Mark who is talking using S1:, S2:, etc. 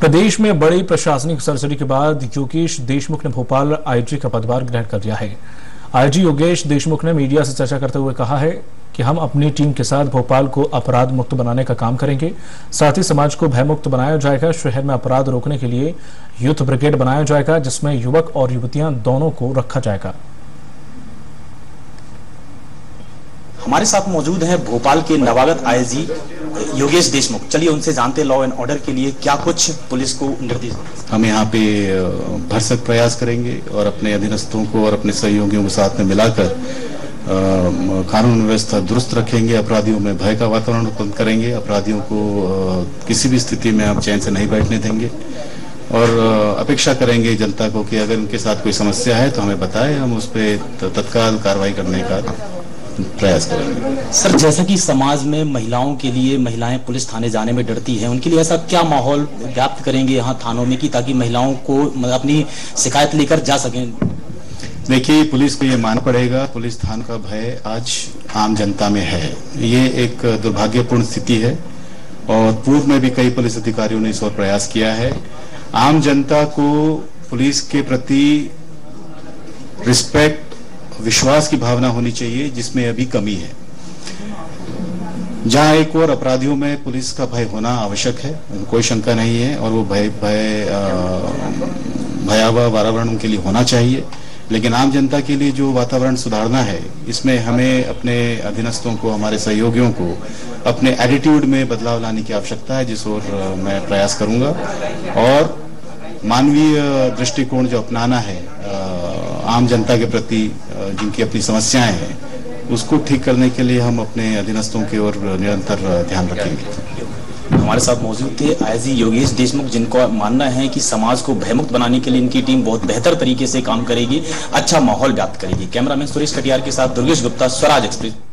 S1: प्रदेश में बड़ी प्रशासनिक सर्जरी के बाद योगेश देशमुख ने भोपाल आईजी का पदभार ग्रहण कर लिया है। आईजी योगेश देशमुख ने मीडिया से चर्चा करते हुए कहा है कि हम अपनी टीम के साथ भोपाल को अपराध मुक्त बनाने का काम करेंगे, साथ ही समाज को भयमुक्त बनाया जाएगा। शहर में अपराध रोकने के लिए यूथ ब्रिगेड बनाया जाएगा, जिसमें युवक और युवतियां दोनों को रखा जाएगा।
S2: हमारे साथ मौजूद हैं भोपाल के नवागत आईजी योगेश देशमुख। चलिए उनसे जानते लॉ एंड ऑर्डर के लिए क्या कुछ पुलिस को निर्देश।
S3: हम यहाँ पे भरसक प्रयास करेंगे और अपने अधीनस्थों को और अपने सहयोगियों को साथ में मिलाकर कानून व्यवस्था दुरुस्त रखेंगे। अपराधियों में भय का वातावरण उत्पन्न करेंगे। अपराधियों को किसी भी स्थिति में हम चैन से नहीं बैठने देंगे और अपेक्षा करेंगे जनता को कि अगर उनके साथ कोई समस्या है तो हमें बताएं, हम उस पर तत्काल कार्रवाई करने का प्रयास करेंगे।
S2: सर, जैसा कि समाज में महिलाओं के लिए महिलाएं पुलिस थाने जाने में डरती हैं, उनके लिए ऐसा क्या माहौल व्याप्त करेंगे यहाँ थानों में कि ताकि महिलाओं को अपनी शिकायत लेकर जा सकें?
S3: देखिए, पुलिस को ये मानना पड़ेगा, पुलिस थाना का भय आज आम जनता में है। ये एक दुर्भाग्यपूर्ण स्थिति है और पूर्व में भी कई पुलिस अधिकारियों ने इस ओर प्रयास किया है। आम जनता को पुलिस के प्रति रिस्पेक्ट, विश्वास की भावना होनी चाहिए, जिसमें अभी कमी है। जहां एक और अपराधियों में पुलिस का भय होना आवश्यक है, कोई शंका नहीं है, और वो भयावह वातावरण उनके लिए होना चाहिए। लेकिन आम जनता के लिए जो वातावरण सुधारना है, इसमें हमें अपने अधीनस्थों को, हमारे सहयोगियों को अपने एटीट्यूड में बदलाव लाने की आवश्यकता है, जिस ओर मैं प्रयास करूंगा। और मानवीय दृष्टिकोण जो अपनाना है आम जनता के प्रति, जिनकी अपनी समस्याएं हैं, उसको ठीक करने के लिए हम अपने अधीनस्थों की ओर निरंतर ध्यान रखेंगे।
S2: हमारे साथ मौजूद थे आईजी योगेश देशमुख, जिनको मानना है कि समाज को भयमुक्त बनाने के लिए इनकी टीम बहुत बेहतर तरीके से काम करेगी, अच्छा माहौल व्याप्त करेगी। कैमरामैन सुरेश कटियार के साथ दुर्गेश गुप्ता, स्वराज एक्सप्रेस।